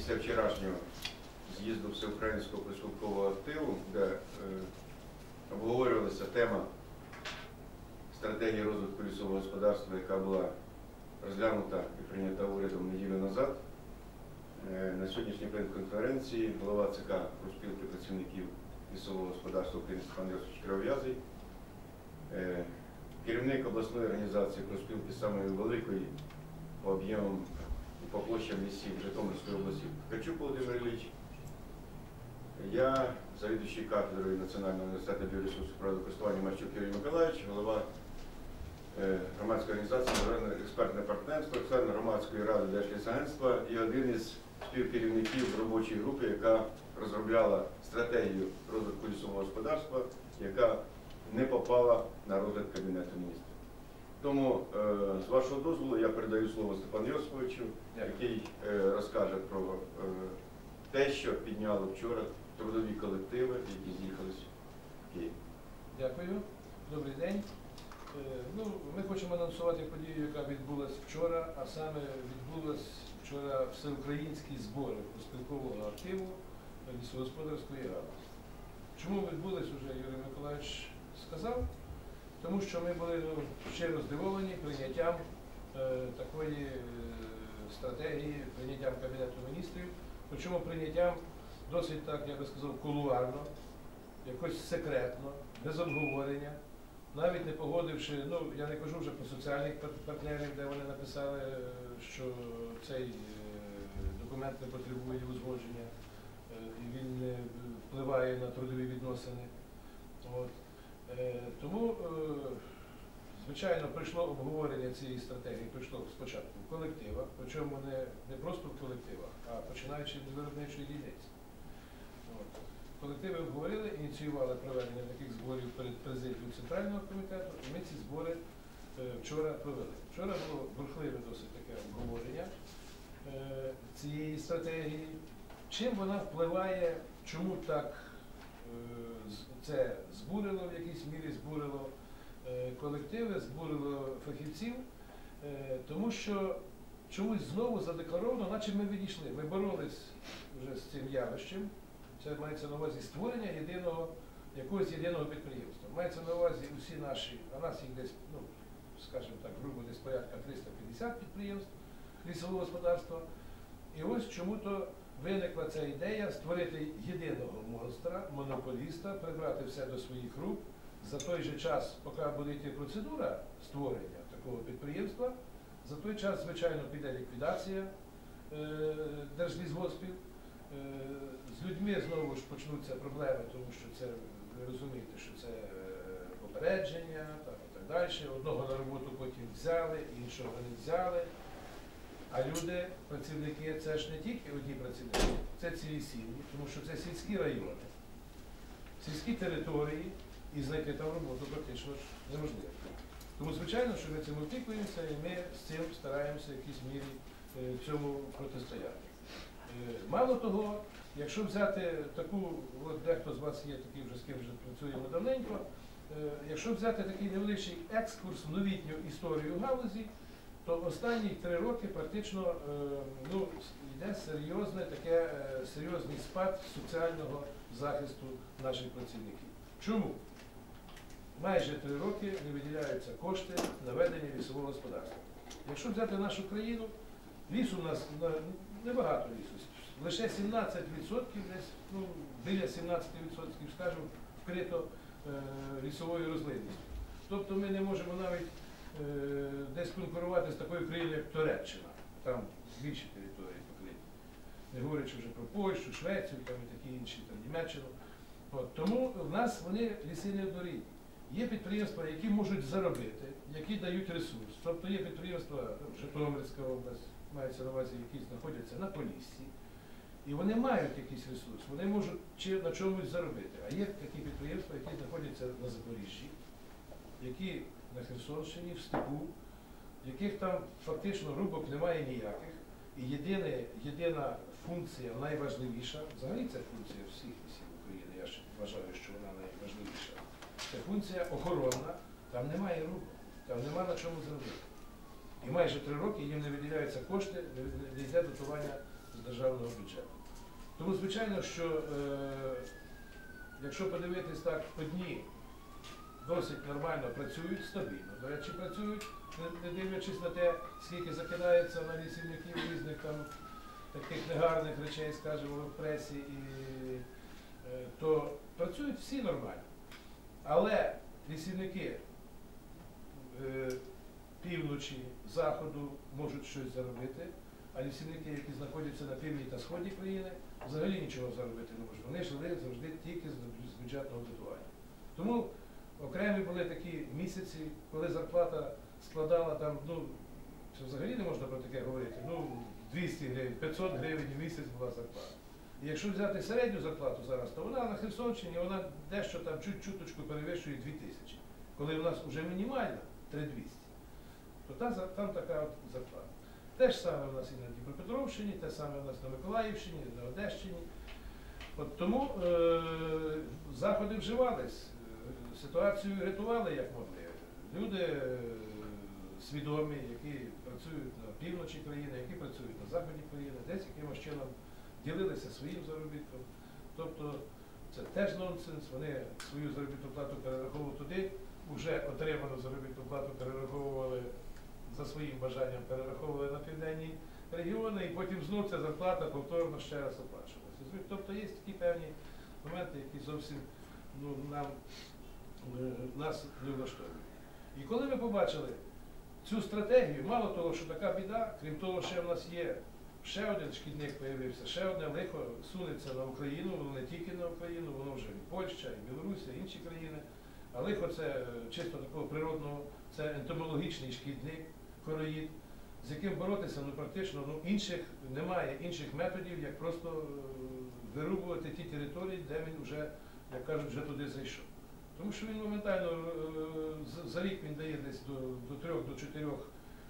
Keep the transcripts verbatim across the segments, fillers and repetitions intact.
після вчорашнього з'їзду Всеукраїнського профспілкового активу, де е, обговорювалася тема стратегії розвитку лісового господарства, яка була розглянута і прийнята урядом неділю назад. Е, на сьогоднішній прес-конференції голова ЦК профспілки працівників лісового господарства України Степан Йосифович Кривов'язий, е, керівник обласної організації профспілки самої великої по об'ємам і по площам лісів Житомирської області Ткачук Володимир Ілліч, я, завідуючий кафедрою Національного університету біоресурсів природокористування Марчук Юрій Миколаївич, голова е, громадської організації Міжнародне експертне партнерство, член громадської ради Держлісагентства і один із співкерівників робочої групи, яка розробляла стратегію розвитку лісового господарства, яка не попала на розгляд Кабінету міністрів. Тому, е, з вашого дозволу, я передаю слово Степану Йосиповичу, який е, розкаже про е, те, що підняли вчора трудові колективи, які з'їхались в Київ. Дякую. Добрий день. Е, ну, ми хочемо анонсувати подію, яка відбулася вчора, а саме відбулись вчора всеукраїнські збори профспілкового активу лісогосподарської галузі. Чому відбулись, вже Юрій Миколаївич сказав? Тому що ми були ну, щиро здивовані прийняттям е, такої е, стратегії, прийняттям Кабінету міністрів, причому прийняттям досить так, я би сказав, кулуарно, якось секретно, без обговорення, навіть не погодивши, ну, я не кажу вже про соціальних партнерів, де вони написали, що цей е, документ не потребує узгодження, е, і він не впливає на трудові відносини. От. Тому, звичайно, прийшло обговорення цієї стратегії, прийшло спочатку в колективах, причому не, не просто в колективах, а починаючи від виробничої дільниці. Колективи обговорили, ініціювали проведення таких зборів перед президією Центрального комітету, і ми ці збори вчора провели. Вчора було бурхливе досить таке обговорення цієї стратегії, чим вона впливає, чому так це збурило, в якійсь мірі збурило колективи, збурило фахівців, тому що чомусь знову задекларовано, наче ми відійшли. Ми боролись вже з цим явищем, це мається на увазі створення єдиного, якогось єдиного підприємства. Мається на увазі усі наші, а нас їх десь, ну, скажімо так, грубо десь порядка триста п'ятдесят підприємств лісового господарства. І ось чому-то виникла ця ідея створити єдиного монстра, монополіста, прибрати все до своїх рук. За той же час, поки буде йти процедура створення такого підприємства, за той час, звичайно, піде ліквідація е, держлісгоспів. Е, з людьми знову ж почнуться проблеми, тому що це, ви розумієте, що це попередження там, і так далі. Одного на роботу потім взяли, іншого не взяли. А люди, працівники, це ж не тільки одні працівники, це цілі сім'ї, тому що це сільські райони, сільські території, і знайти там роботу практично неможливо. Тому, звичайно, що ми цим опікуємося, і ми з цим стараємося в якійсь мірі цьому протистояти. Мало того, якщо взяти таку, от дехто з вас є такий вже, з ким вже працюємо давненько, якщо взяти такий невеличкий екскурс в новітню історію галузі, то останні три роки практично ну, йде серйозне, таке, серйозний спад соціального захисту наших працівників. Чому? Майже три роки не виділяються кошти на ведення лісового господарства. Якщо взяти нашу країну, лісу у нас небагато лісу, лише сімнадцять відсотків, десь, ну, біля сімнадцять відсотків, скажімо, вкрито е, лісовою рослинністю. Тобто ми не можемо навіть е, десь конкурувати з такою країною, як Туреччина, там більші території покриті. Не говорячи вже про Польщу, Швецію там, і такі інші, там, Німеччину. От, тому в нас вони ліси неоднорідні. Є підприємства, які можуть заробити, які дають ресурс. Тобто є підприємства, Житомирська область, мається на увазі, які знаходяться на Поліссі, і вони мають якийсь ресурс, вони можуть чи на чомусь заробити. А є такі підприємства, які знаходяться на Запоріжжі, які на Херсонщині, в степу, яких там фактично рубок немає ніяких. І єдине, єдина функція, найважливіша, взагалі це функція всіх лісів України, я ж вважаю, що вона найважливіша. Це функція охоронна, там немає рубок, там нема на чому заробити. І майже три роки їм не виділяються кошти, не йде дотування з державного бюджету. Тому, звичайно, що е, якщо подивитись так, одні досить нормально працюють, стабільно. До речі, працюють, не, не дивлячись на те, скільки закидається на лісівників різних там таких негарних речей, скажімо, в пресі, і, е, то працюють всі нормально. Але лісівники е, півночі, заходу можуть щось заробити, а лісівники, які знаходяться на півдні та сході країни, взагалі нічого заробити не можуть. Вони жили завжди тільки з бюджетного дотування. Тому окремі були такі місяці, коли зарплата складала там, ну, це взагалі не можна про таке говорити, ну, двісті гривень, п'ятсот гривень в місяць була зарплата. І якщо взяти середню зарплату зараз, то вона на Херсонщині, вона дещо там чуть-чуточку перевищує дві тисячі. Коли у нас вже мінімальна три тисячі двісті, то там, там така от зарплата. Те ж саме у нас і на Дніпропетровщині, те саме у нас на Миколаївщині, на Одещині. От тому е, заходи вживались, ситуацію рятували як могли. Люди е, свідомі, які працюють на півночі країни, які працюють на заході країни, десь якимось чином ділилися своїм заробітком. Тобто це теж нонсенс, вони свою заробітну плату перераховували туди, вже отриману заробітну плату перераховували за своїм бажанням, перераховували на південні регіони, і потім знов ця зарплата повторно ще раз оплачувалася. Тобто є такі певні моменти, які зовсім ну, нам, нас не влаштовують. І коли ми побачили цю стратегію, мало того, що така біда, крім того, ще в нас є ще один шкідник появився, ще одне лихо сунеться на Україну, воно не тільки на Україну, воно вже і Польща, і Білорусія, і інші країни. А лихо це чисто такого природного, це ентомологічний шкідник, короїд, з яким боротися ну, практично ну, інших, немає інших методів, як просто вирубувати ті території, де він вже, як кажуть, вже туди зайшов. Тому що він моментально, за рік він дає десь до, до трьох, до чотирьох,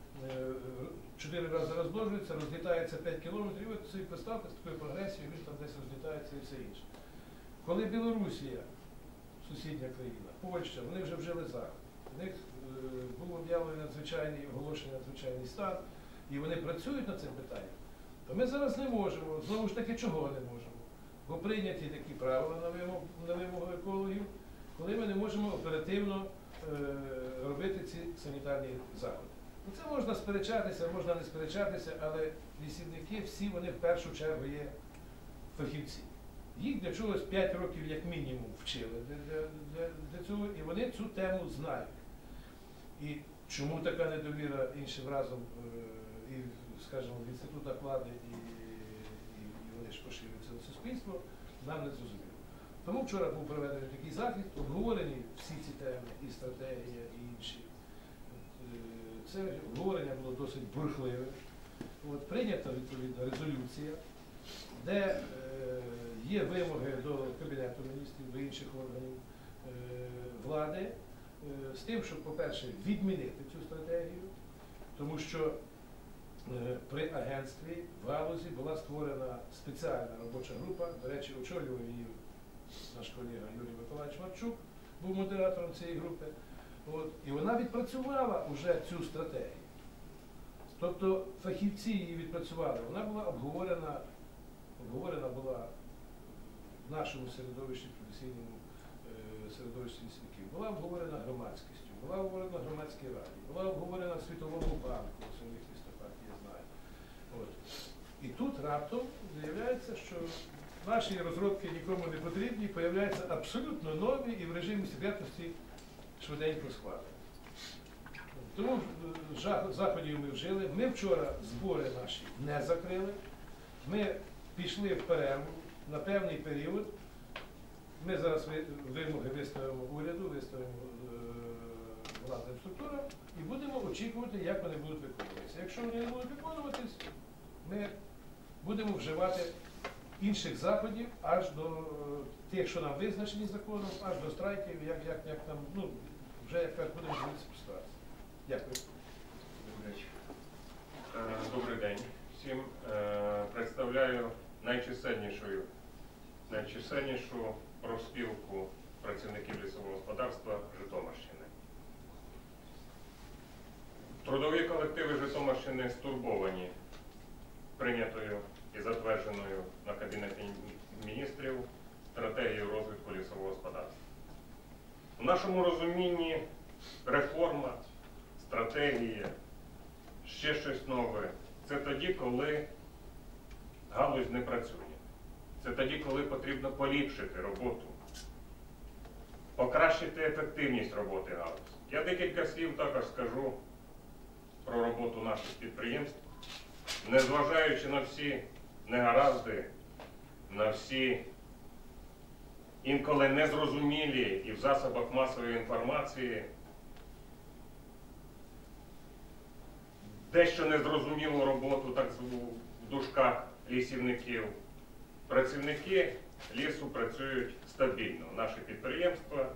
чотири рази розмножується, розлітається п'ять кілометрів, і от собі представте, з такою прогресією він там десь розлітається і все інше. Коли Білорусія, сусідня країна, Польща, вони вже вжили захід. У них був об'явлений надзвичайний, оголошений надзвичайний стан, і вони працюють над цим питанням, то ми зараз не можемо, знову ж таки, чого не можемо? Бо прийняті такі правила на вимогу, на вимогу екологів, коли ми не можемо оперативно е, робити ці санітарні заходи. Ну, це можна сперечатися, можна не сперечатися, але лісівники всі вони в першу чергу є фахівці. Їх для чогось п'ять років як мінімум вчили для, для, для, для цього, і вони цю тему знають. І чому така недовіра іншим разом е, і, скажімо, в інститутах влади і, і, і вони ж поширюються на суспільство, нам не зрозуміло. Тому вчора був проведений такий захід, обговорені всі ці теми, і стратегія, і інші. Це обговорення було досить бурхливе. От, прийнята відповідна резолюція, де е, є вимоги до Кабінету міністрів, до інших органів е, влади, е, з тим, щоб, по-перше, відмінити цю стратегію, тому що е, при агентстві в галузі була створена спеціальна робоча група, до речі, очолював її наш колега Юрій Миколаївич Марчук, був модератором цієї групи. От, і вона відпрацювала вже цю стратегію. Тобто фахівці її відпрацювали. Вона була обговорена, обговорена була в нашому середовищі, професійному е, середовищі лісників. Була обговорена громадськістю, була обговорена в громадській раді, була обговорена в Світовому банку, у своїх листопад, я знаю. От. І тут раптом виявляється, що наші розробки нікому не потрібні, появляються абсолютно нові і в режимі секретності швиденько схвалені. Тому заходів ми вжили. Ми вчора збори наші не закрили. Ми пішли в перерву на певний період. Ми зараз вимоги виставимо уряду, виставимо владним структурам і будемо очікувати, як вони будуть виконуватися. Якщо вони не будуть виконуватись, ми будемо вживати інших заходів аж до тих, що нам визначені законом, аж до страйків, як, як, як там, ну, вже як будемо дивитися по ситуації. Дякую. Добрий день всім. Представляю найчисельнішу, найчисельнішу профспілку працівників лісового господарства Житомирщини. Трудові колективи Житомирщини стурбовані прийнятою і затвердженою на Кабінеті міністрів стратегією розвитку лісового господарства. У нашому розумінні реформа, стратегія, ще щось нове – це тоді, коли галузь не працює. Це тоді, коли потрібно поліпшити роботу, покращити ефективність роботи галузі. Я декілька слів також скажу про роботу наших підприємств, незважаючи на всі негаразди, на всі інколи незрозумілі і в засобах масової інформації, дещо незрозумілу роботу, так в дужках, лісівників. Працівники лісу працюють стабільно. Наші підприємства.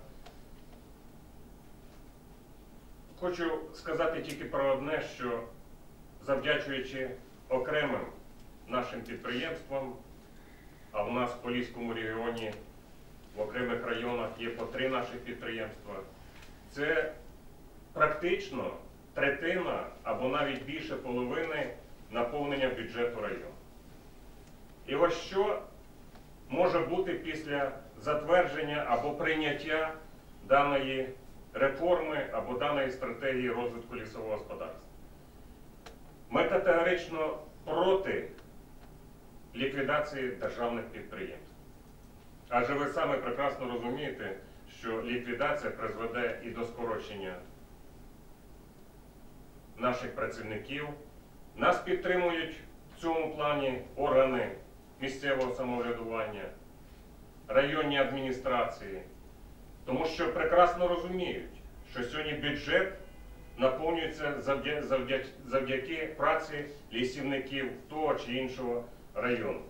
Хочу сказати тільки про одне, що завдячуючи окремим нашим підприємствам, а в нас в Поліському регіоні в окремих районах є по три наших підприємства, це практично третина або навіть більше половини наповнення бюджету району. І ось що може бути після затвердження або прийняття даної реформи або даної стратегії розвитку лісового господарства. Ми категорично проти ліквідації державних підприємств. Адже ви самі прекрасно розумієте, що ліквідація призведе і до скорочення наших працівників. Нас підтримують в цьому плані органи місцевого самоврядування, районні адміністрації, тому що прекрасно розуміють, що сьогодні бюджет наповнюється завдяки, завдяки, завдяки праці лісівників того чи іншого району.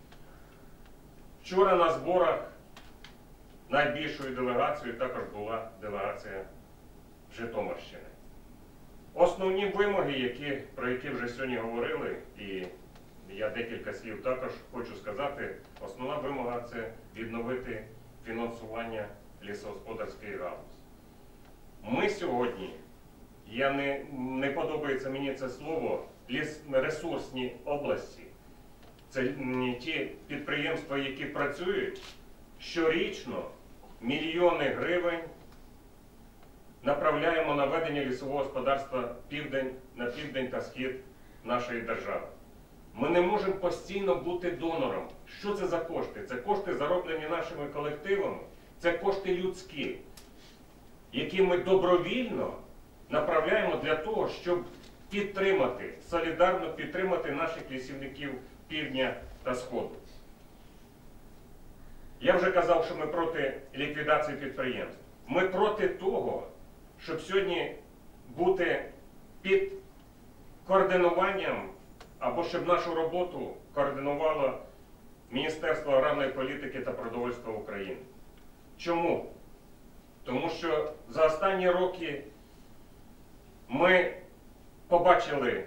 Вчора на зборах найбільшою делегацією також була делегація Житомирщини. Основні вимоги, які, про які вже сьогодні говорили, і я декілька слів також хочу сказати, основна вимога – це відновити фінансування лісогосподарської галузі. Ми сьогодні, я не, не подобається мені це слово, ліс, ресурсні області, це ті підприємства, які працюють, щорічно мільйони гривень направляємо на ведення лісового господарства південь, на південь та схід нашої держави. Ми не можемо постійно бути донором. Що це за кошти? Це кошти, зароблені нашими колективами, це кошти людські, які ми добровільно направляємо для того, щоб підтримати, солідарно підтримати наших лісівників півдня та сходу. Я вже казав, що ми проти ліквідації підприємств. Ми проти того, щоб сьогодні бути під координуванням або щоб нашу роботу координувало Міністерство аграрної політики та продовольства України. Чому? Тому що за останні роки ми побачили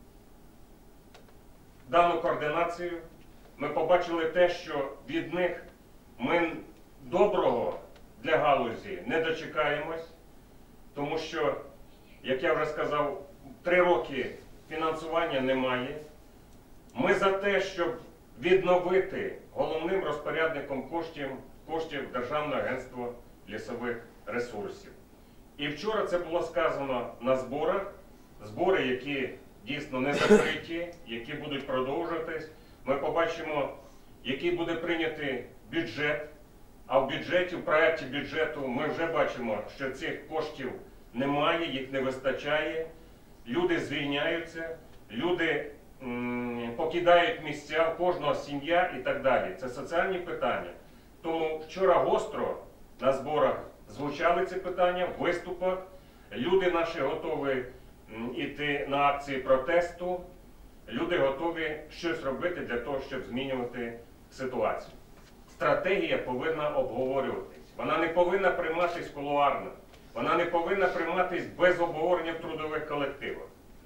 дану координацію, ми побачили те, що від них ми доброго для галузі не дочекаємось, тому що, як я вже сказав, три роки фінансування немає. Ми за те, щоб відновити головним розпорядником коштів, коштів Державне агентство лісових ресурсів. І вчора це було сказано на зборах, збори, які дійсно не закриті, які будуть продовжуватись. Ми побачимо, який буде прийнятий бюджет, а в бюджеті, в проєкті бюджету ми вже бачимо, що цих коштів немає, їх не вистачає. Люди звільняються, люди м, покидають місця, в кожного сім'я і так далі. Це соціальні питання. Тому вчора гостро на зборах звучали ці питання, в виступах. Люди наші готові йти на акції протесту, люди готові щось робити для того, щоб змінювати ситуацію. Стратегія повинна обговорюватись. Вона не повинна прийматись кулуарно. Вона не повинна прийматись без обговорення в трудових колективах.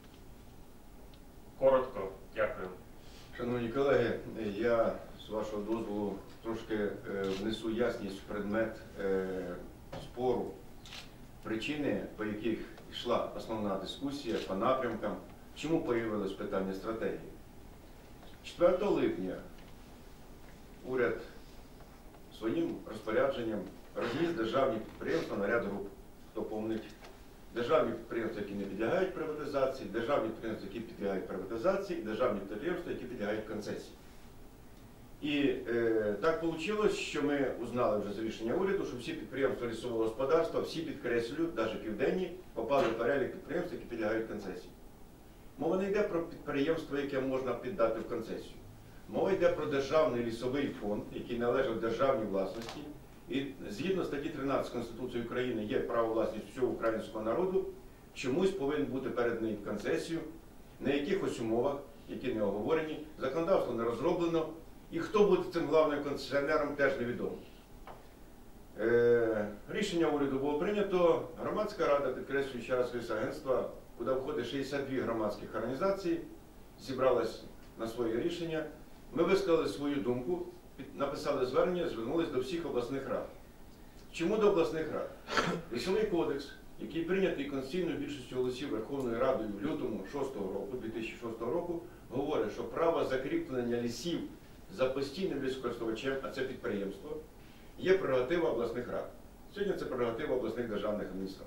Коротко, дякую. Шановні колеги, я з вашого дозволу трошки е, внесу ясність в предмет е, спору. Причини, по яких йшла основна дискусія по напрямкам, чому появилось питання стратегії. четвертого липня уряд своїм розпорядженням розніс державні підприємства на ряд груп. Хто помнить, державні підприємства, які не підлягають приватизації, державні підприємства, які підлягають приватизації, і державні підприємства, які підлягають концесії. І е, так вийшло, що ми узнали вже з рішення уряду, що всі підприємства лісового господарства, всі підкреслюю, навіть південні, попали в перелік підприємств, які підлягають концесії. Мова не йде про підприємство, яке можна піддати в концесію. Мова йде про державний лісовий фонд, який належить державній власності. І згідно статті тринадцять Конституції України є право власності всього українського народу, чомусь повинен бути переданий в концесію, на якихось умовах, які не оговорені, законодавство не розроблено, і хто буде цим главним концесіонером, теж невідомо. Е, рішення уряду було прийнято, громадська рада, підкреслюю ще раз лісагентства, куди входить шістдесят дві громадських організацій, зібралась на своє рішення. Ми висказали свою думку, написали звернення, звернулись до всіх обласних рад. Чому до обласних рад? Лісовий кодекс, який прийнятий конституційною більшістю голосів Верховною Радою в лютому шостого року, дві тисячі шостого року, говорить, що право закріплення лісів за постійним лісокористувачем, а це підприємство, є прерогатива обласних рад. Сьогодні це прерогатива обласних державних адміністрацій.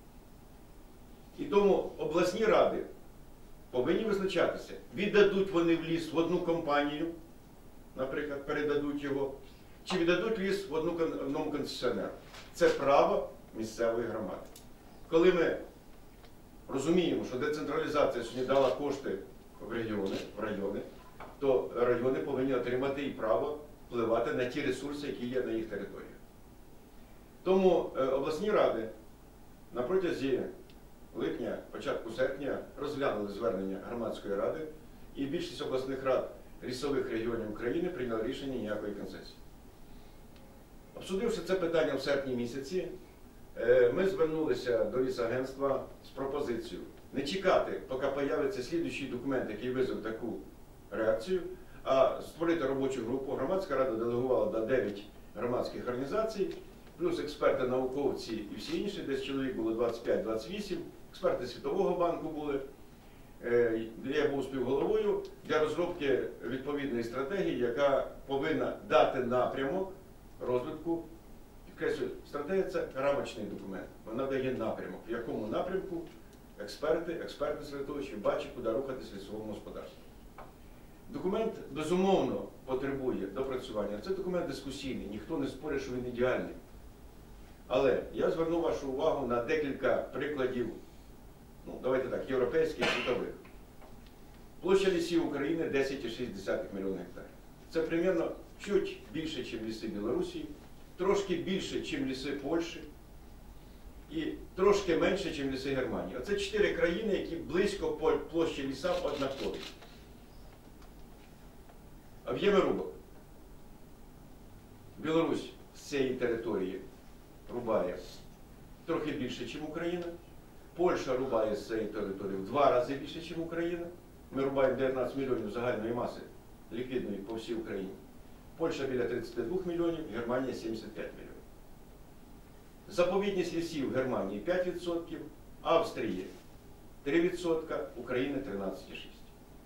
І тому обласні ради повинні визначатися, віддадуть вони в ліс в одну компанію, наприклад, передадуть його, чи віддадуть ліс в одну, одному концесіонеру. Це право місцевої громади. Коли ми розуміємо, що децентралізація сьогодні дала кошти в регіони, в райони, то райони повинні отримати і право впливати на ті ресурси, які є на їх території. Тому е, обласні ради на протязі липня, початку серпня розглянули звернення громадської ради, і більшість обласних рад лісових регіонів України прийняли рішення ніякої концесії. Обсудивши це питання в серпні місяці, ми звернулися до лісагентства з пропозицією не чекати, поки з'явиться слідуючий документ, який визвав таку реакцію, а створити робочу групу. Громадська рада делегувала до дев'ять громадських організацій, плюс експерти, науковці і всі інші, десь чоловік було двадцять п'ять - двадцять вісім, експерти Світового банку були. Я був співголовою для розробки відповідної стратегії, яка повинна дати напрямок розвитку. Підкреслюю, стратегія – це рамочний документ. Вона дає напрямок, в якому напрямку експерти, експерти середовища бачать, куди рухатись лісовому господарству. Документ, безумовно, потребує допрацювання. Це документ дискусійний, ніхто не спорить, що він ідеальний. Але я зверну вашу увагу на декілька прикладів, ну, давайте так, європейських, світових. Площа лісів України – десять цілих шість десятих мільйона гектарів. Це примерно чуть більше, ніж ліси Білорусі, трошки більше, ніж ліси Польщі і трошки менше, ніж ліси Германії. Оце чотири країни, які близько по площі ліса однакові. Об'єми рубок. Білорусь з цієї території рубає трохи більше, ніж Україна. Польща рубає з цієї території в два рази більше, ніж Україна. Ми рубаємо дев'ятнадцять мільйонів загальної маси ліквідної по всій Україні. Польща біля тридцять два мільйонів, Германія сімдесят п'ять мільйонів. Заповідність лісів в Германії п'ять відсотків, Австрії три відсотки, України тринадцять цілих шість десятих.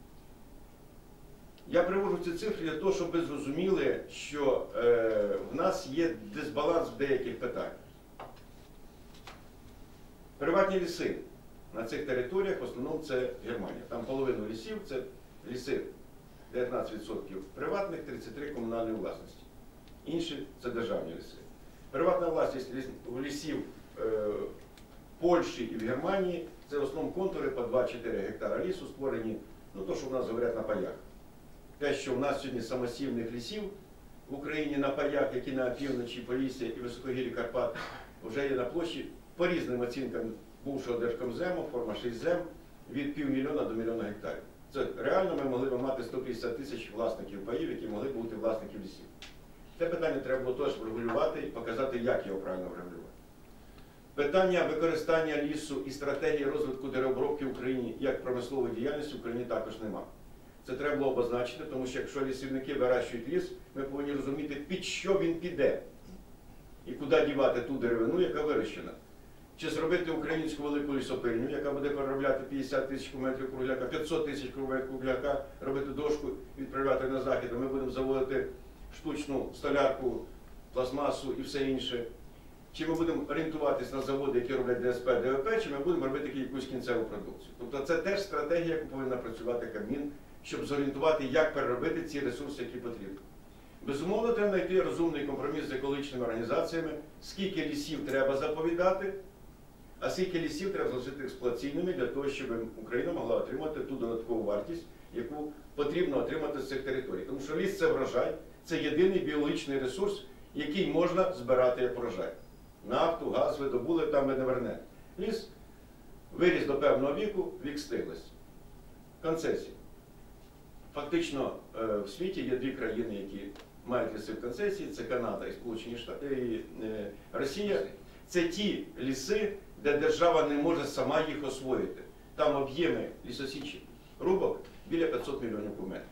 Я приводжу ці цифри для того, щоб ви зрозуміли, що е, в нас є дисбаланс в деяких питаннях. Приватні ліси на цих територіях в основному це Германія. Там половину лісів, це ліси дев'ятнадцять відсотків приватних, тридцять три відсотки комунальної власності. Інші це державні ліси. Приватна власність лісів е, в Польщі і в Германії це в основному контури по два-чотири гектара лісу створені, ну то, що в нас говорять на паях. Те, що в нас сьогодні самосівних лісів в Україні на паях, які на півночі, Полісся і Високогір'ї Карпат, вже є на площі по різним оцінкам бувшого Держкомзему, форма шість зем, від півмільйона до мільйона гектарів. Це реально ми могли б мати сто п'ятдесят тисяч власників паїв, які могли б бути власників лісів. Це питання треба було теж врегулювати і показати, як його правильно врегулювати. Питання використання лісу і стратегії розвитку деревообробки в Україні як промислової діяльності в Україні також нема. Це треба було обозначити, тому що якщо лісівники вирощують ліс, ми повинні розуміти, під що він піде і куди дівати ту деревину, яка вирощена. чи зробити українську велику лісопильню, яка буде переробляти п'ятдесят тисяч кубометрів кругляка, п'ятсот тисяч кубометрів кругляка, робити дошку, відправляти на захід, а ми будемо заводити штучну столярку, пластмасу і все інше. Чи ми будемо орієнтуватись на заводи, які роблять ДСП, ДВП, чи ми будемо робити якусь кінцеву продукцію. Тобто це теж стратегія, яку повинна працювати Кабмін, щоб зорієнтувати, як переробити ці ресурси, які потрібні. Безумовно, треба знайти розумний компроміс з екологічними організаціями, скільки лісів треба заповідати, а скільки лісів треба залишити експлуатаційними для того, щоб Україна могла отримати ту додаткову вартість, яку потрібно отримати з цих територій. Тому що ліс – це врожай, це єдиний біологічний ресурс, який можна збирати як врожай. Нафту, газ ви добули, там ви не вернете. Ліс виріс до певного віку, вік стиглості. Концесії. Фактично в світі є дві країни, які мають ліси в концесії, це Канада і Сполучені Штати, і Росія. Це ті ліси, де держава не може сама їх освоїти. Там об'єми лісосічі рубок біля п'ятсот мільйонів кубометрів.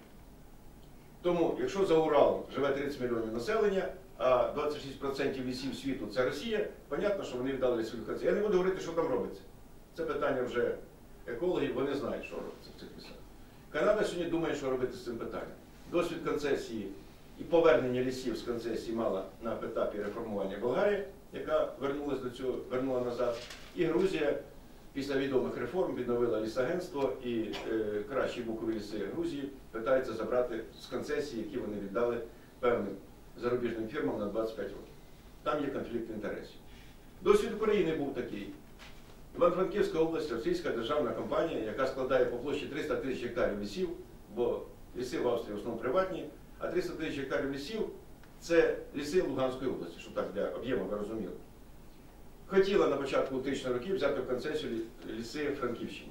Тому, якщо за Уралом живе тридцять мільйонів населення, а двадцять шість відсотків лісів світу – це Росія, понятно, що вони віддали лісові концесії. Я не буду говорити, що там робиться. Це питання вже екологів, вони знають, що робиться в цих лісах. Канада сьогодні думає, що робити з цим питанням. Досвід концесії і повернення лісів з концесії мала на етапі реформування Болгарія, яка вернулась до цього, вернула назад. І Грузія після відомих реформ відновила лісагентство, і е, кращі букові ліси Грузії питаються забрати з концесії, які вони віддали певним зарубіжним фірмам на двадцять п'ять років. Там є конфлікт інтересів. Досвід України був такий. Івано-Франківська область, російська державна компанія, яка складає по площі триста тисяч гектарів лісів, бо ліси в Австрії в основному приватні, а триста тисяч гектарів лісів – це ліси Луганської області, щоб так для об'єму ви розуміли. Хотіла на початку двохтисячних років взяти в концесію ліси Франківщини.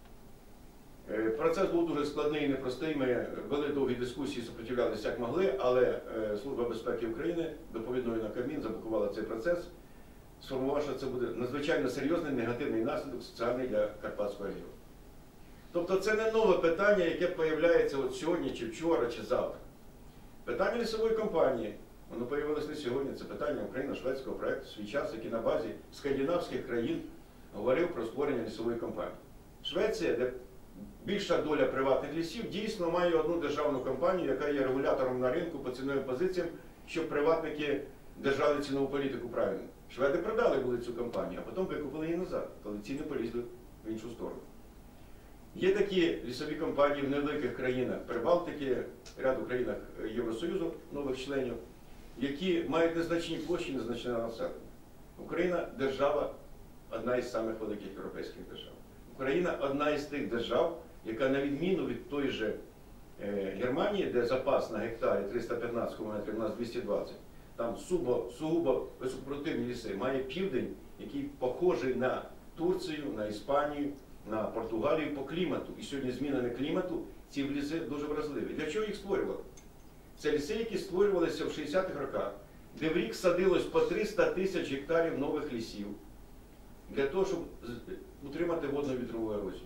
Процес був дуже складний і непростий, ми вели довгі дискусії, супротивлялися як могли, але Служба безпеки України, доповідною на Кабмін, заблокувала цей процес, сформував, що це буде надзвичайно серйозний негативний наслідок соціальний для Карпатського регіону. Тобто це не нове питання, яке з'являється от сьогодні, чи вчора, чи завтра. Питання лісової компанії, воно з'явилося не сьогодні, це питання україно-шведського проєкту свій час, який на базі скандинавських країн говорив про створення лісової компанії. Швеція, де більша доля приватних лісів, дійсно має одну державну компанію, яка є регулятором на ринку по ціновим позиціям, щоб приватники держали цінову політику правильно. Шведи продали були цю компанію, а потім викупили її назад, коли ціни полізли в іншу сторону. Є такі лісові компанії в невеликих країнах Прибалтики, ряду країнах Євросоюзу, нових членів, які мають незначні площі, незначне населення. Україна – держава, одна із самих великих європейських держав. Україна – одна із тих держав, яка на відміну від той же е, Германії, де запас на гектарі триста п'ятнадцять кубометрів, у нас двісті двадцять, там сугубо, сугубо високопродуктивні ліси, має південь, який похожий на Турцію, на Іспанію, на Португалію по клімату. І сьогодні змінами клімату ці ліси дуже вразливі. Для чого їх створювали? Це ліси, які створювалися в шістдесятих роках, де в рік садилось по триста тисяч гектарів нових лісів, для того, щоб утримати водно-вітрову ерозію.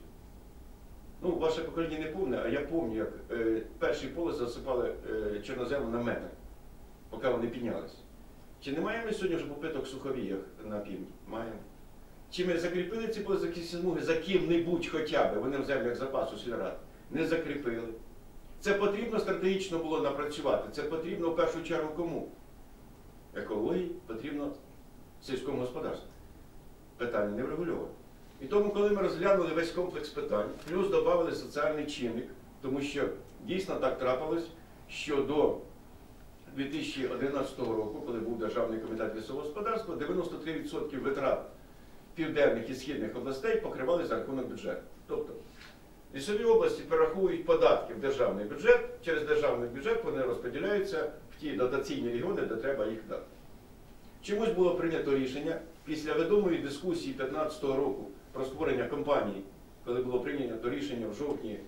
Ну, ваше покоління не повне, а я пам'ятаю, як е, перші поле засипали е, чорнозему на метр, поки вони піднялися. Чи не маємо ми сьогодні вже попиток в суховіях на півдні? Маємо. Чи ми закріпили ці позахисні смуги за ким-небудь хоча б, вони в землях запасу сільрад? Не закріпили. Це потрібно стратегічно було напрацювати. Це потрібно в першу чергу кому? Екології, потрібно сільському господарству. Питання не врегульоване. І тому, коли ми розглянули весь комплекс питань, плюс додали соціальний чинник, тому що дійсно так трапилось, що до дві тисячі одинадцятого року, коли був Державний комітет лісового господарства, дев'яносто три відсотки витрат південних і східних областей покривали за рахунок бюджету. Тобто лісові області перераховують податки в державний бюджет, через державний бюджет вони розподіляються в ті дотаційні регіони, де треба їх дати. Чомусь було прийнято рішення після відомої дискусії дві тисячі п'ятнадцятого року про створення компанії, коли було прийнято рішення в жовтні,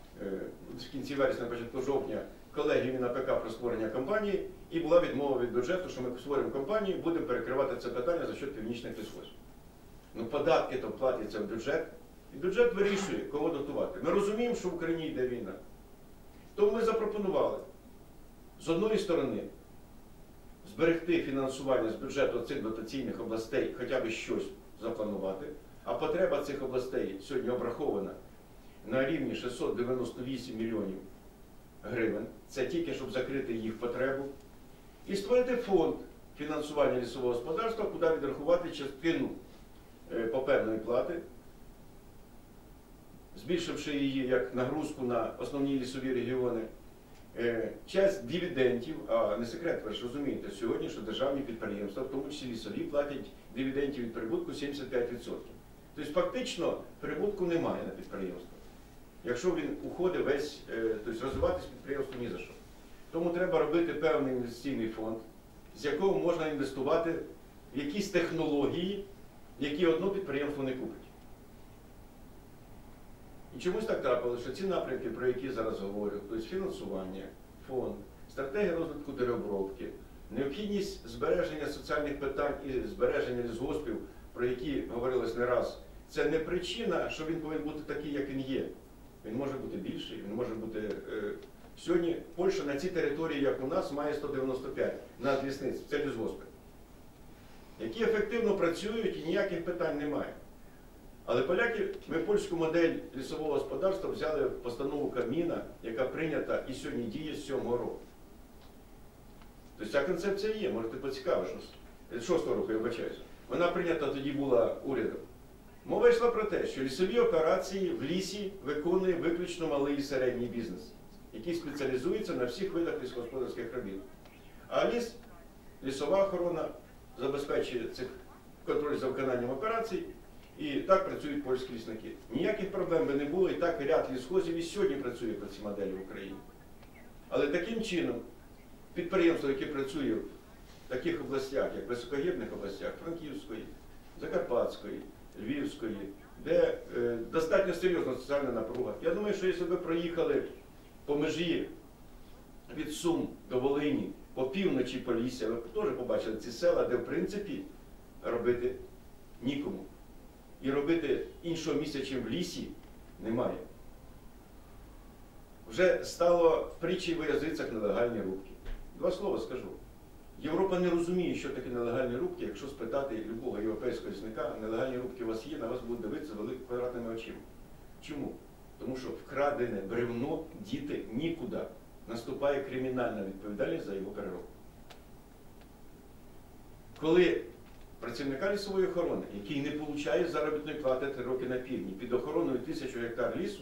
в кінці вересня, початку жовтня, колегіумі на ПК про створення компанії, і була відмова від бюджету, що ми створимо компанію, будемо перекривати це питання за счет північних лісхозів. Ну, податки то платяться в бюджет, і бюджет вирішує, кого дотувати. Ми розуміємо, що в Україні йде війна. Тому ми запропонували, з одної сторони, зберегти фінансування з бюджету цих дотаційних областей, хоча б щось запланувати, а потреба цих областей сьогодні обрахована на рівні шістсот дев'яносто вісім мільйонів гривень. Це тільки, щоб закрити їх потребу. І створити фонд фінансування лісового господарства, куди відрахувати частину паперної плати, збільшивши її як нагрузку на основні лісові регіони, часть дивідендів, а не секрет, ви ж розумієте, сьогодні, що державні підприємства, в тому числі лісові, платять дивідендів від прибутку сімдесят п'ять відсотків. Тобто фактично прибутку немає на підприємство. Якщо він уходить весь, тобто розвиватись підприємство ні за що. Тому треба робити певний інвестиційний фонд, з якого можна інвестувати в якісь технології, які одно підприємство не купить. І чомусь так трапилося, що ці напрямки, про які зараз говорю, тобто фінансування, фонд, стратегія розвитку деревообробки, необхідність збереження соціальних питань і збереження лісгоспів, про які говорилось не раз, це не причина, що він повинен бути такий, як він є. Він може бути більший, він може бути... Е... Сьогодні Польща на цій території, як у нас, має сто дев'яносто п'ять надлісництв, це лісгоспи, які ефективно працюють і ніяких питань немає. Але поляки, ми польську модель лісового господарства взяли в постанову Кабміна, яка прийнята і сьогодні діє з сьомого року. Тобто ця концепція є, можете поцікавитися. шостого року, я вибачаюся. Вона прийнята тоді була урядом. Мова йшла про те, що лісові операції в лісі виконує виключно малий і середній бізнес, який спеціалізується на всіх видах лісогосподарських робіт. А ліс, лісова охорона забезпечує цих контроль за виконанням операцій, і так працюють польські лісники. Ніяких проблем би не було, і так ряд лісхозів і сьогодні працює по цій моделі в Україні. Але таким чином підприємство, яке працює в таких областях, як високогірних областях, Франківської, Закарпатської, Львівської, де е, достатньо серйозна соціальна напруга. Я думаю, що якщо ви проїхали по межі від Сум до Волині, по півночі Полісся, ви теж побачили ці села, де в принципі робити нікому. І робити іншого місця, чим в лісі, немає. Вже стало в притчі в язицях нелегальні рубки. Два слова скажу. Європа не розуміє, що таке нелегальні рубки, якщо спитати любого європейського лісника, нелегальні рубки у вас є, на вас будуть дивитися великими квадратними очима. Чому? Тому що вкрадене бревно діти нікуди. Наступає кримінальна відповідальність за його переробку. Коли працівника лісової охорони, який не отримує заробітної плати три роки на півдні, під охороною тисячу гектар лісу,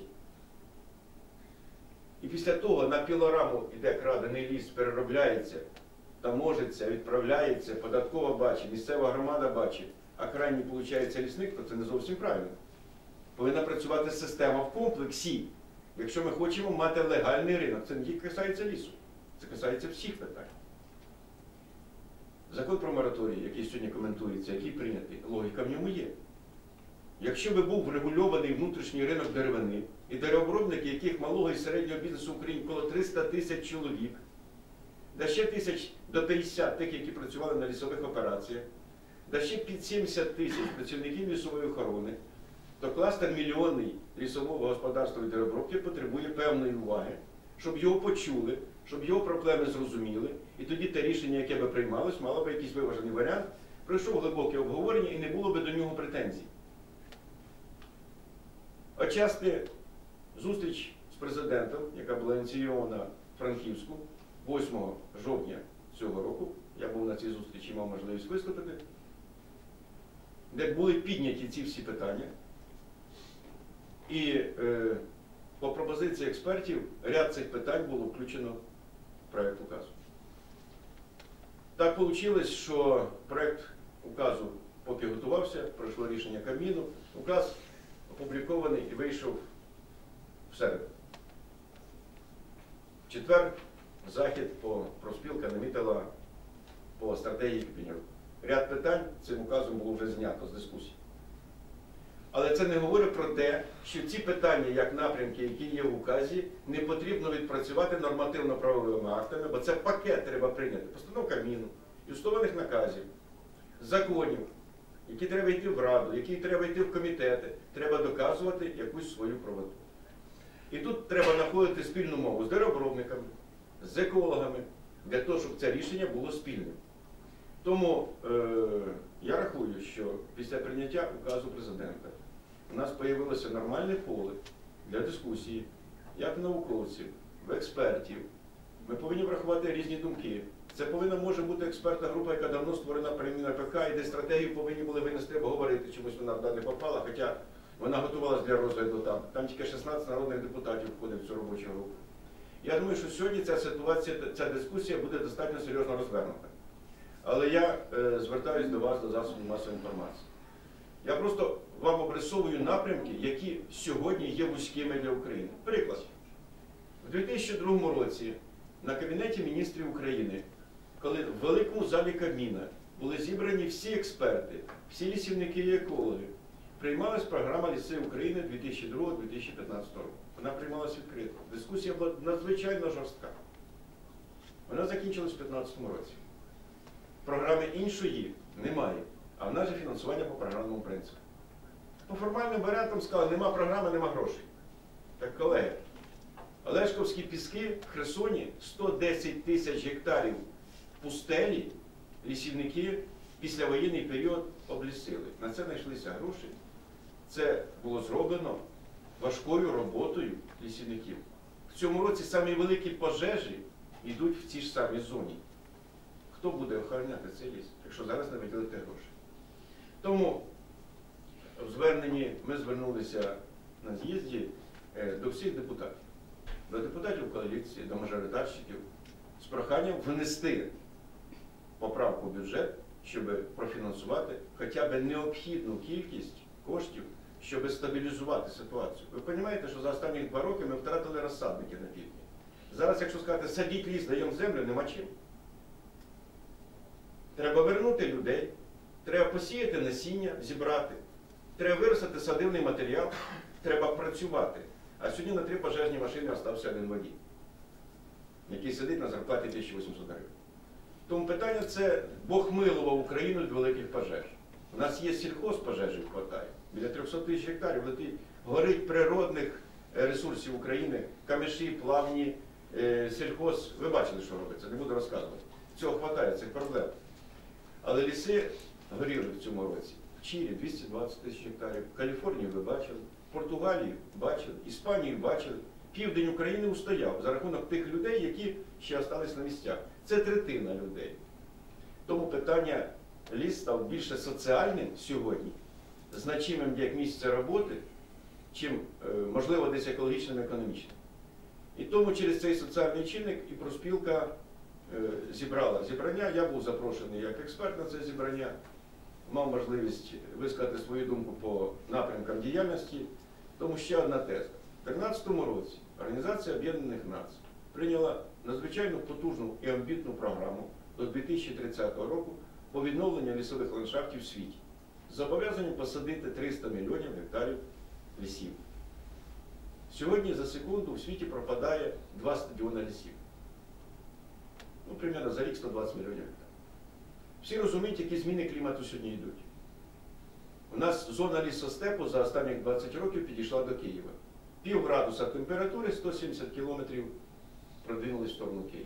і після того на пілораму йде крадений ліс, переробляється, таможиться, відправляється, податкова бачить, місцева громада бачить, а крайній, виходить, лісник, то це не зовсім правильно. Повинна працювати система в комплексі, якщо ми хочемо мати легальний ринок. Це не тільки касається лісу, це касається всіх питань. Закон про мораторій, який сьогодні коментується, який прийнятий, логіка в ньому є. Якщо би був врегульований внутрішній ринок деревини, і деревообробники, яких малого і середнього бізнесу в Україні коло триста тисяч чоловік, да ще тисяч до п'ятдесят тих, які працювали на лісових операціях, да ще під сімдесят тисяч працівників лісової охорони, то кластер мільйонний лісового господарства і деревообробки потребує певної уваги, щоб його почули, щоб його проблеми зрозуміли, і тоді те рішення, яке би приймалось, мало би якийсь виважений варіант, пройшов глибоке обговорення і не було би до нього претензій. Отчасти зустріч з президентом, яка була ініційована в Франківську восьмого жовтня цього року, я був на цій зустрічі і мав можливість виступити, де були підняті ці всі питання. І е, по пропозиції експертів ряд цих питань було включено в проєкт указу. Так вийшло, що проєкт указу, поки готувався, пройшло рішення Кабміну, указ опублікований і вийшов в середу. В четвер захід по профспілка намітила по стратегії Кабміну. Ряд питань цим указом було вже знято з дискусії. Але це не говорить про те, що ці питання, як напрямки, які є в указі, не потрібно відпрацювати нормативно-правовими актами, бо це пакет треба прийняти. Постанов Кабміну, юстованих наказів, законів, які треба йти в Раду, які треба йти в комітети, треба доказувати якусь свою правоту. І тут треба знаходити спільну мову з деревообробниками, з екологами, для того, щоб це рішення було спільним. Тому е, Я рахую, що після прийняття указу президента у нас з'явилося нормальне поле для дискусії, як науковців, експертів. Ми повинні врахувати різні думки. Це повинна може бути експертна група, яка давно створена при МінАПК, і де стратегію повинні були винести, або говорити, чомусь вона вдалі попала, хоча вона готувалася для розгляду там. Там тільки шістнадцять народних депутатів входить в цю робочу групу. Я думаю, що сьогодні ця ситуація, ця дискусія буде достатньо серйозно розвернута. Але я е, звертаюся до вас, до засобів масової інформації. Я просто вам обрисовую напрямки, які сьогодні є вузькими для України. Приклад. У дві тисячі другому році на Кабінеті міністрів України, коли в великому залі Кабміна були зібрані всі експерти, всі лісівники і екологи, приймалась програма «Ліси України» дві тисячі другого - дві тисячі п'ятнадцятого року. Вона приймалася відкрито. Дискусія була надзвичайно жорстка. Вона закінчилась у дві тисячі п'ятнадцятому році. Програми іншої немає, а в нас же фінансування по програмному принципу. По формальним варіантам сказали, нема програми, нема грошей. Так, колеги, Олешковські піски в Херсоні сто десять тисяч гектарів пустелі лісівники післявоєнний період облісили. На це знайшлися гроші. Це було зроблено важкою роботою лісівників. В цьому році самі великі пожежі йдуть в цій ж самій зоні. Хто буде охороняти цей ліс, якщо зараз не виділити гроші? Тому в зверненні ми звернулися на з'їзді до всіх депутатів. До депутатів коаліції, до мажоритарщиків з проханням внести поправку в бюджет, щоб профінансувати хоча б необхідну кількість коштів, щоб стабілізувати ситуацію. Ви розумієте, що за останні два роки ми втратили розсадники на півдні. Зараз, якщо сказати, садіть ліс, даємо землю, нема чим. Треба вернути людей, треба посіяти насіння, зібрати, треба виростити садивний матеріал, треба працювати. А сьогодні на три пожежні машини остався один водій, який сидить на зарплаті тисяча вісімсот гривень. Тому питання це Бог милував Україну від великих пожеж. У нас є сільхоз, пожежів хватає. Біля трьохсот тисяч гектарів летить, горить природних ресурсів України, камиші, плавні, сільхоз. Ви бачили, що робиться, не буду розказувати. Цього хватає, цих проблем. Але ліси горіли в цьому році. В Чилі двісті двадцять тисяч гектарів, Каліфорнію ви бачили, Португалію бачили, Іспанію бачили. Південь України устояв за рахунок тих людей, які ще залишились на місцях. Це третина людей. Тому питання ліс став більше соціальним сьогодні, значимим як місце роботи, чим, можливо, десь екологічним, економічним. І тому через цей соціальний чинник і профспілка зібрала зібрання. Я був запрошений як експерт на це зібрання, мав можливість висказати свою думку по напрямкам діяльності. Тому ще одна теза. У дві тисячі тринадцятому році Організація Об'єднаних Націй прийняла надзвичайно потужну і амбітну програму до дві тисячі тридцятого року по відновленню лісових ландшафтів в світі. З зобов'язанням посадити триста мільйонів гектарів лісів. Сьогодні за секунду в світі пропадає два стадіони лісів. Ну, примерно за рік сто двадцять мільйонів гектарів. Всі розуміють, які зміни клімату сьогодні йдуть. У нас зона лісостепу за останні двадцять років підійшла до Києва. Пів градуса температури, сто сімдесят кілометрів продвинулись в сторону Києва.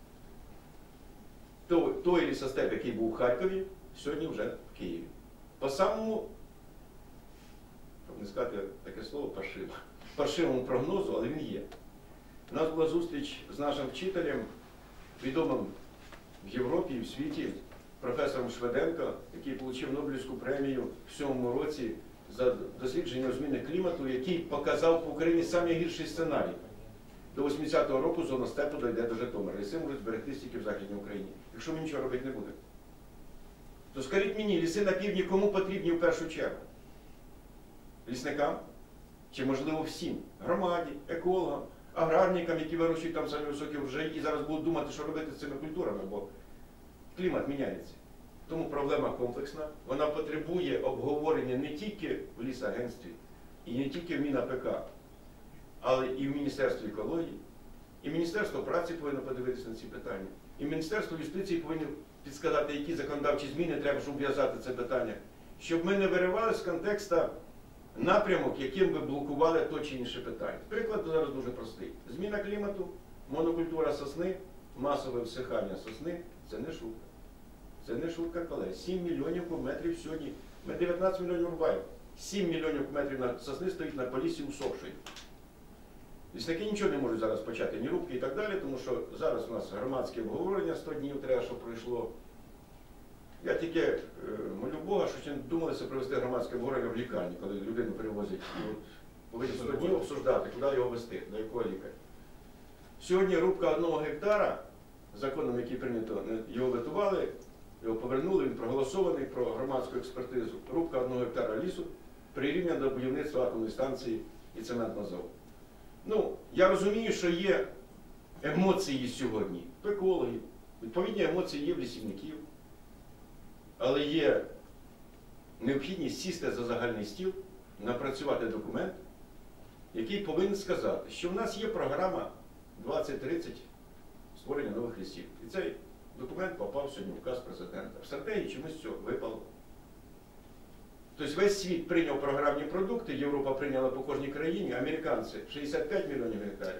Той, той лісостеп, який був в Харкові, сьогодні вже в Києві. По самому, щоб не сказати таке слово, паршиво, паршивому прогнозу, але він є. У нас була зустріч з нашим вчителем, відомим в Європі і в світі, професором Шведенко, який отримав Нобелівську премію в сьомому році за дослідження зміни клімату, який показав по Україні найгірший сценарій. До восьмидесятого року зона степу дійде до Житомира. Ліси можуть зберегтися тільки в Західній Україні, якщо ми нічого робити не будемо. То скажіть мені, ліси на півдні кому потрібні в першу чергу? Лісникам? Чи, можливо, всім? Громаді, екологам, аграрникам, які вирощують там самі високі врожаї і зараз будуть думати, що робити з цими культурами, бо клімат міняється. Тому проблема комплексна, вона потребує обговорення не тільки в лісагентстві і не тільки в МінАПК, але і в Міністерстві екології, і Міністерство праці повинно подивитися на ці питання, і Міністерство юстиції повинно підсказати, які законодавчі зміни треба, щоб в'язати це питання, щоб ми не виривали з контексту напрямок, яким би блокували то чи інше питання. Приклад зараз дуже простий. Зміна клімату, монокультура сосни, масове всихання сосни – це не шутка. Це не шутка, колеги. сім мільйонів кубометрів сьогодні. Ми дев'ятнадцять мільйонів рубаємо. сім мільйонів кубометрів на сосни стоїть на полісі усохшої. Лісники нічого не можуть зараз почати, ні рубки і так далі, тому що зараз у нас громадське обговорення, сто днів треба, щоб пройшло. Я тільки е, молю Бога, що ще не думалися провести громадське обговорення в лікарні, коли людину перевозять. Ну, повинні сто днів обсуждати, куди його везти, до якого лікаря. Сьогодні рубка одного гектара, законом, який прийнято, його ветували, його повернули, він проголосований про громадську експертизу. Рубка одного гектара лісу прирівняна до будівництва атомної станції і цементного заводу. Ну, я розумію, що є емоції сьогодні в екологів, відповідні емоції є в лісівників, але є необхідність сісти за загальний стіл, напрацювати документ, який повинен сказати, що в нас є програма двадцять тридцять створення нових лісів. І цей документ попав сьогодні в указ президента. В стратегії чомусь цього випало. Тобто весь світ прийняв програмні продукти, Європа прийняла по кожній країні, американці шістдесят п'ять мільйонів гектарів,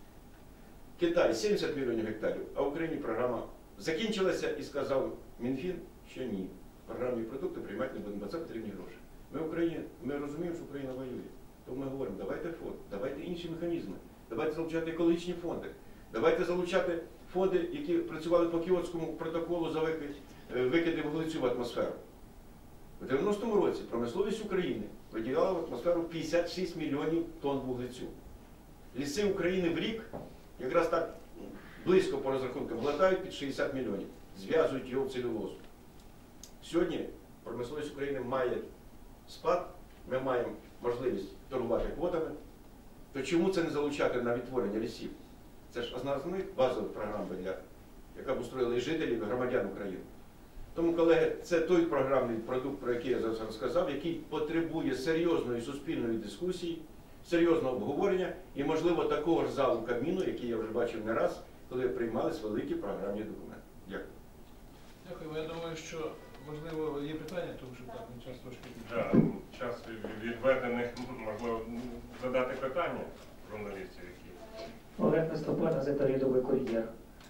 Китай сімдесят мільйонів гектарів, а в Україні програма закінчилася і сказав Мінфін, що ні, програмні продукти приймати не будемо, бо це потрібні гроші. Ми в Україні, ми розуміємо, що Україна воює. Тому ми говоримо, давайте фонд, давайте інші механізми, давайте залучати екологічні фонди, давайте залучати фонди, які працювали по Кіотському протоколу за викиди вуглецю в атмосферу. У дев'яностому році промисловість України виділяла в атмосферу п'ятдесят шість мільйонів тонн вуглецю. Ліси України в рік якраз так близько по розрахункам глотають під шістдесят мільйонів, зв'язують його в целюлозу. Сьогодні промисловість України має спад, ми маємо можливість торгувати квотами, то чому це не залучати на відтворення лісів? Це ж одна з них базових програм, для, яка б устроїла і жителів, і громадян України. Тому, колеги, це той програмний продукт, про який я зараз розказав, який потребує серйозної суспільної дискусії, серйозного обговорення і, можливо, такого ж залу Кабміну, який я вже бачив не раз, коли приймались великі програмні документи. Дякую. Дякую. Я думаю, що можливо є питання, тому що так, він час трошки. Да, час відведений, можливо, задати питання журналістів, які. Олег Наступа, газета «Рядовий кур'єр».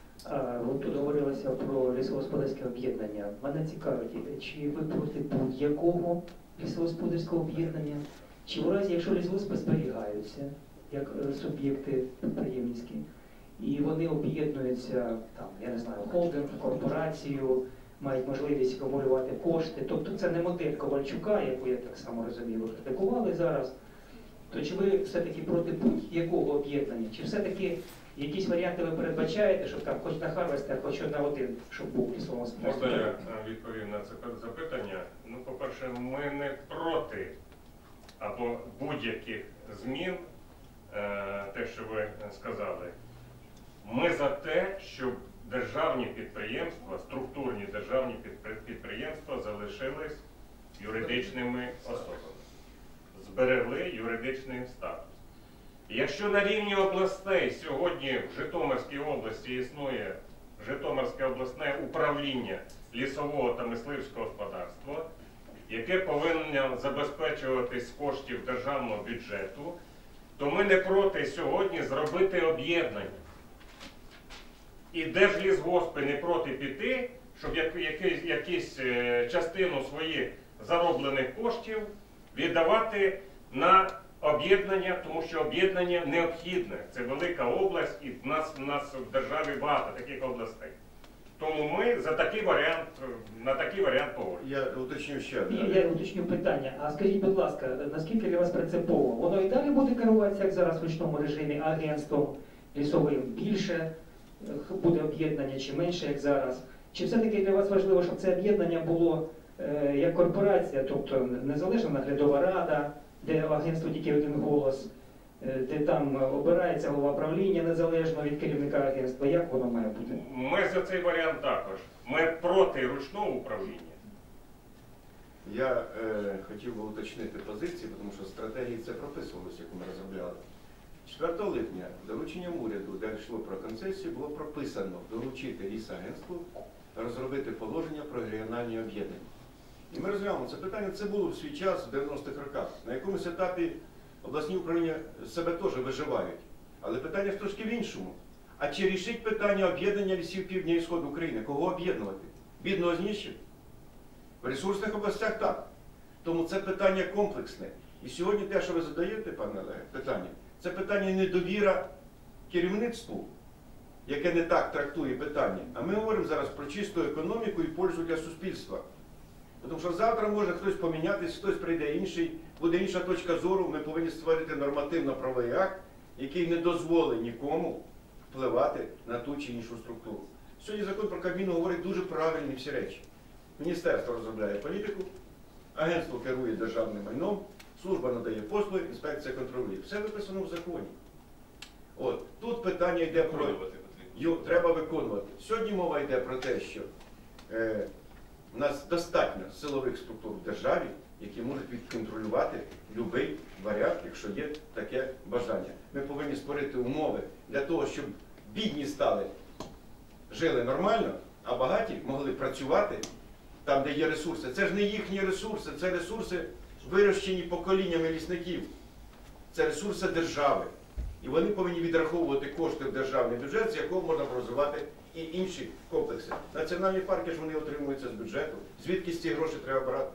От тут говорилося про лісогосподарське об'єднання. Мене цікавить, чи ви проти будь-якого лісогосподарського об'єднання, чи в разі, якщо лісгоспи зберігаються, як суб'єкти підприємницькі, і вони об'єднуються, там, я не знаю, холдинг, корпорацію, мають можливість акумулювати кошти. Тобто це не модель Ковальчука, яку я так само розумію, ви критикували зараз. То чи ви все-таки проти будь-якого об'єднання? Чи все-таки якісь варіанти ви передбачаєте, щоб там хоч на Харвестер, хоч на один, щоб був лісогосподарський? Можна я відповім на це запитання? Ну, по-перше, ми не проти або будь-яких змін, те, що ви сказали. Ми за те, щоб державні підприємства, структурні державні підприємства залишились юридичними особами. Зберегли юридичний статус. Якщо на рівні областей сьогодні в Житомирській області існує Житомирське обласне управління лісового та мисливського господарства, яке повинно забезпечуватись з коштів державного бюджету, то ми не проти сьогодні зробити об'єднання. І Держлісгоспи не проти піти, щоб якусь, якусь частину своїх зароблених коштів віддавати на об'єднання, тому що об'єднання необхідне. Це велика область, і в нас, в нас в державі багато таких областей. Тому ми за такий варіант, на такий варіант погоджуємося. Я уточню ще. Я, я уточню питання. А скажіть, будь ласка, наскільки для вас принципово? Воно і далі буде керуватися, як зараз в ручному режимі, агентством лісовим більше буде об'єднання чи менше, як зараз? Чи все-таки для вас важливо, щоб це об'єднання було е, як корпорація, тобто незалежна наглядова рада, де агентство тільки один голос, е, де там обирається голова правління незалежно від керівника агентства? Як воно має бути? Ми за цей варіант також. Ми проти ручного управління. Я е, хотів би уточнити позиції, тому що в стратегії це прописувалося, яку ми розробляли. четвертого липня дорученням уряду, де йшло про концесію, було прописано доручити Лісагентству розробити положення про регіональні об'єднання. І ми розглянули це питання, це було в свій час в дев'яностих роках. На якомусь етапі обласні управління себе теж виживають. Але питання ж трошки в іншому. А чи рішить питання об'єднання лісів півдня і сходу України? Кого об'єднувати? Бідного знищили? В ресурсних областях так. Тому це питання комплексне. І сьогодні те, що ви задаєте, пане Олеге, питання, це питання недовіра керівництву, яке не так трактує питання. А ми говоримо зараз про чисту економіку і пользу для суспільства. Тому що завтра може хтось помінятися, хтось прийде інший, буде інша точка зору, ми повинні створити нормативно-правовий акт, який не дозволить нікому впливати на ту чи іншу структуру. Сьогодні закон про Кабмін говорить дуже правильні всі речі. Міністерство розробляє політику, агентство керує державним майном, служба надає послуги, інспекція контролює. Все виписано в законі. От, тут питання йде про... Його треба виконувати. Сьогодні мова йде про те, що е, у нас достатньо силових структур в державі, які можуть відконтролювати будь-який варіант, якщо є таке бажання. Ми повинні створити умови для того, щоб бідні стали, жили нормально, а багаті могли працювати там, де є ресурси. Це ж не їхні ресурси, це ресурси, вирощені поколіннями лісників. Це ресурси держави. І вони повинні відраховувати кошти в державний бюджет, з якого можна розвивати і інші комплекси. Національні парки ж вони отримуються з бюджету. Звідки ці гроші треба брати?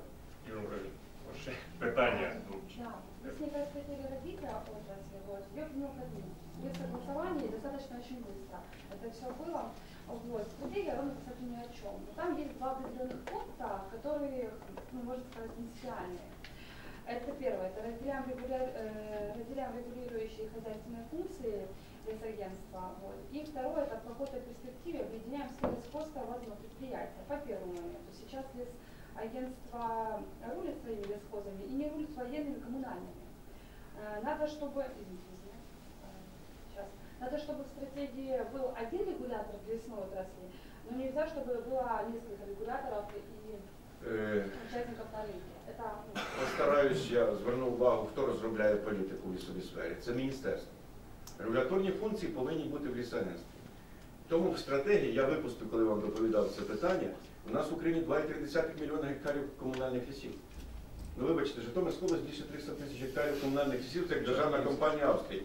Ваше питання. Да. Если брать критерии развития отрасли, вот, ее принял Кабмин. Без согласования и достаточно очень быстро. Это все было. Вот. Стратегия ровно, кстати, ни о чем. Но там есть два определенных пункта, которые, ну, можно сказать, принципиальные. Это первое, это разделяем, регуля... э, разделяем регулирующие хозяйственные функции лесагентства. Вот. И второе, это в какой-то перспективе объединяем все лесхозтоварные предприятия. По первому моменту. Сейчас лесагентство рулит своими лесхозами и не рулит военными коммунальными. Э, надо, чтобы... Извините, извините. Сейчас. Надо, чтобы в стратегии был один регулятор для лесной отрасли, но нельзя, чтобы было несколько регуляторов и участников на рынке. Это... Постараюсь, я зверну увагу, хто розробляє політику в лісовій сфері. Це міністерство. Регуляторні функції повинні бути в лісагентстві. Тому в стратегії, я випустив, коли вам доповідав це питання, у нас в Україні два цілих три десятих мільйона гектарів комунальних лісів. Ну вибачте, Житомирська область більше триста тисяч гектарів комунальних лісів, це як державна компанія Австрії.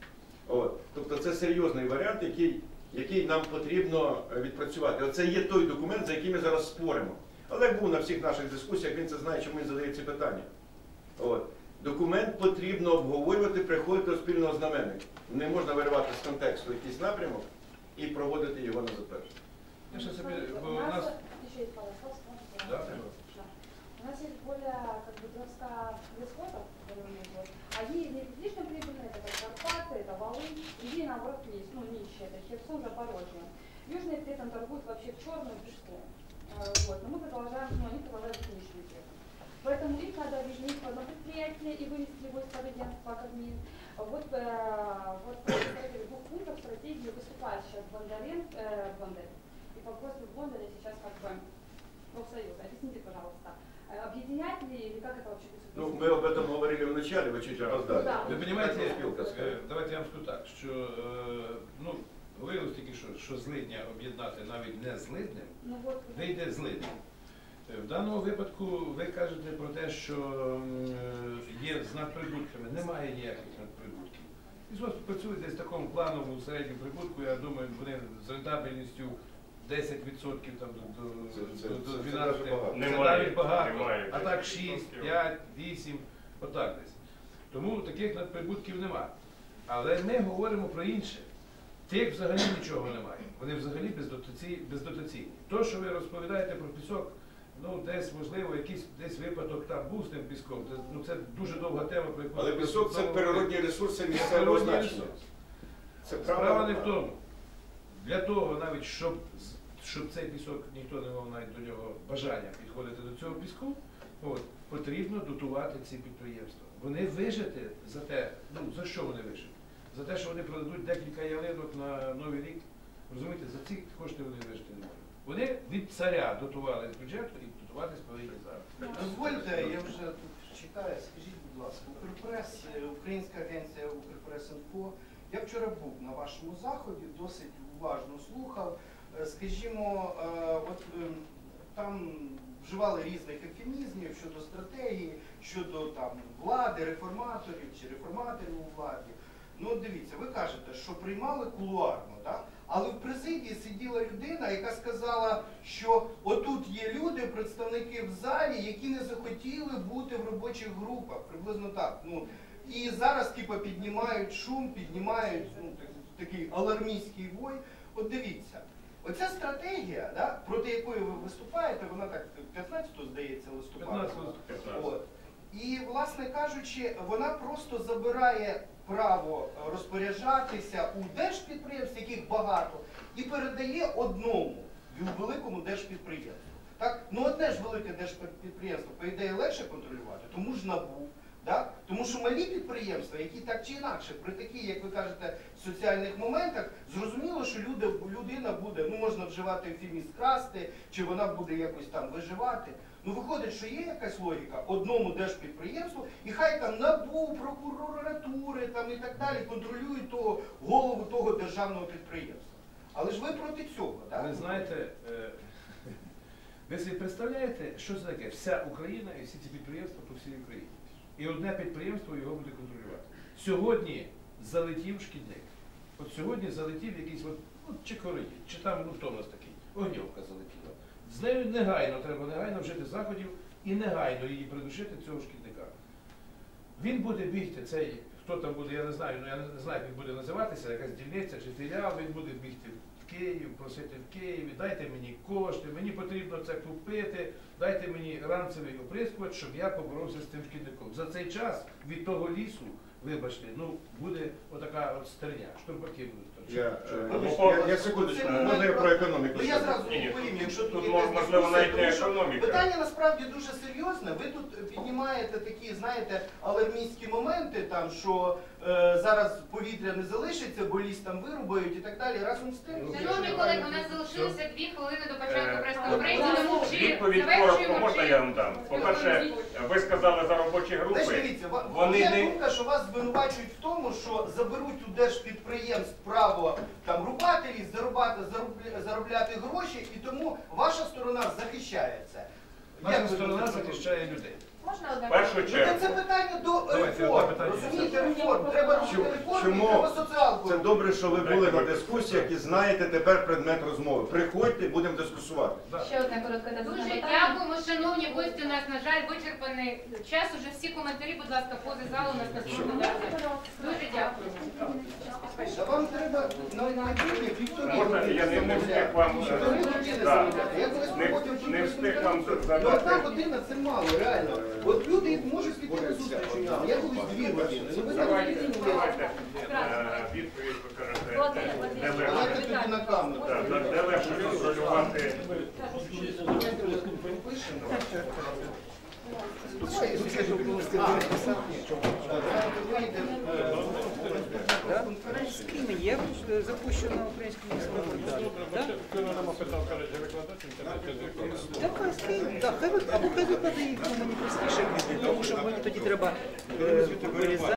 От. Тобто це серйозний варіант, який, який нам потрібно відпрацювати. Оце є той документ, за який ми зараз споримо. Олег був на всіх наших дискусіях, він це знає, чому він задає ці питання. От. Документ потрібно обговорювати, приходити до спільного знаменника. Не можна виривати з контексту якийсь напрямок і проводити його на затвердження. Я ще собі, бо У у нас нас... еще есть пару слов, можете? Да, Да. У нас есть более как бы триста лесхозов, они не лично прибыльные, это как Карпаты, это Волынь, другие наоборот есть, ну нищие, это Херсон, Запорожье. Южные при этом торгуют вообще в черную песку. Вот. Но мы продолжаем, ну они продолжают нищим песком. Поэтому их надо объединить в одно предприятие и вывести его из агентства Кабмин. Вот, э, вот в двух пунктах стратегии выступает сейчас Бондарен, э, Бондарь. И по просьбе Бондаря сейчас как бы профсоюз. Объясните, пожалуйста, объединять ли или как это вообще будет? Ну, ми об этом говорили в начале, ви чуть опоздали. Да. Ви розумієте, Спілка скаже. е, давайте я вам скажу так, що е, ну, виявилось тільки що, що злидня об'єднати навіть не злиднем, Ну, вот, вийде злиднем. Е, В даному випадку ви кажете про те, що м, є з надприбутками. Немає ніяких надприбутків. Лісгосп працює десь в такому плановому середньому прибутку, я думаю, вони з рентабельністю десять відсотків там до, до, Це- це- до, це- до це дванадцяти. дуже багато. Це Немає, навіть багато. немає А так десять шість, відсотків. п'ять, вісім, отак десь. Тому таких надприбутків нема. Але ми говоримо про інше. Тих взагалі нічого немає. Вони взагалі бездотаційні. бездотаційні. То, що ви розповідаєте про пісок, ну десь, можливо, якийсь десь випадок там був з тим піском. Це, ну, це дуже довга тема, про яку... Але пісок це природні ресурси Це місцевого природній значення. ресурс. Це Справа правда. не в тому. Для того навіть, щоб, щоб цей пісок, ніхто не мав навіть до нього бажання підходити до цього піску, от, потрібно дотувати ці підприємства. Вони вижити за те, ну за що вони вижити? За те, що вони продадуть декілька ялинок на Новий рік. Розумієте, за ці кошти вони вижити не можуть. Вони від царя дотували з бюджету і дотуватись повинні зараз. Дозвольте, я вже тут читаю, скажіть, будь ласка, Укрпрес, е, українська агенція Укрпрес-Інфо. Я вчора був на вашому заході, досить уважно слухав. Е, Скажімо, е, от е, там вживали різних ефемізмів щодо стратегії, щодо там влади, реформаторів чи реформаторів у владі. Ну, от дивіться, ви кажете, що приймали кулуарно, так? А Але в президії сиділа людина, яка сказала, що отут є люди, представники в залі, які не захотіли бути в робочих групах, приблизно так. Ну, і зараз типу, піднімають шум, піднімають ну, такий алармійський вой. От дивіться, оця стратегія, да, проти якої ви виступаєте, вона так п'ятнадцятого, здається, листопада. п'ятнадцятого. От. І, власне кажучи, вона просто забирає право розпоряджатися у держпідприємств, яких багато, і передає одному великому держпідприємству. Так? Ну одне ж велике держпідприємство, по ідеї, легше контролювати, тому ж НАБУ. Так? Тому що малі підприємства, які так чи інакше, при таких, як ви кажете, соціальних моментах, зрозуміло, що люди, людина буде, ну можна вживати ефемізм красти, чи вона буде якось там виживати. Ну виходить, що є якась логіка одному держпідприємству, і хай там НАБУ, прокуратури там, і так далі контролюють того, голову того державного підприємства. Але ж ви проти цього, так? Ви знаєте, е, ви собі представляєте, що це таке? Вся Україна і всі ці підприємства по всій Україні. І одне підприємство його буде контролювати. Сьогодні залетів шкідник. От сьогодні залетів якийсь, от, ну, чи Коридін, чи там, ну хто у нас такий, Огньовка залетіла. З нею негайно, треба негайно вжити заходів і негайно її придушити, цього шкідника. Він буде бігти, цей, хто там буде, я не знаю, ну я не знаю, як він буде називатися, якась дільниця чи філіал, він буде бігти в Київ, просити в Києві, дайте мені кошти, мені потрібно це купити, дайте мені ранцевий оприскувач, щоб я поборовся з тим шкідником. За цей час від того лісу, вибачте, ну буде отака от стерня, штурбаки будуть. Я, е, Або- я, я секундочку, Це можна я про економіку? Ну я скажу? зразу Ні, ні, відповім, якщо тут, тут тут є якась можливо навіть не дискусія, тому що економіка. питання насправді дуже серйозне. Ви тут піднімаєте такі, знаєте, алармійські моменти, там, що е, зараз повітря не залишиться, бо ліс там вирубають і так далі. Разом з тим... Шановні колеги, у нас залишилося дві хвилини до початку Е, прес-конференції, тому чи Відповідь завершуємо, коротко можна чи- я вам дам? По-перше, ви сказали за робочі Знаєш, групи. дивіться, ва- Вони є не... думка, що вас звинувачують в тому, що заберуть у держпідприємств право там рубати ліс, заробляти, заробля- заробляти гроші, і тому ваша сторона захищає це. Наша Як ви сторона думаєте? захищає людей. Можна одне В першу Ну, чергу. та це питання до Давайте, реформ. одне питання. Розумієте, реформ. Треба робити Чому- реформи, і чому треба соціалку. Це добре, що ви були на дискусіях і знаєте тепер предмет розмови. Приходьте, будемо дискусувати. Да. Ще одне коротке та Дуже запитання. дякуємо, шановні гості. У нас, на жаль, вичерпаний час. Уже всі коментарі, будь ласка, поза залу у нас наступного разу. Дуже дякую. Та вам треба на майбутнє півтори Можна, я не, не встиг вам... Півтори години Да. замовляти. Я колись Не, проводив тут не встиг вам прес-конференцію. Ну, одна задати. година це мало, реально. От люди можуть піти на зустріч у нього. Я колись дві години. Ну, ви так Давайте, розумієте. давайте. Е, Відповідь ви кажете, Володимир, де Володимир, легше. Давайте тоді на камеру. Так, де- де легше контролювати. Конференція. Скріни є е, запущено на українському язику? Так, скрін, так, хай ви- або хай викладе їх, ну, мені простіше буде, тому що мені тоді треба е, вирізати.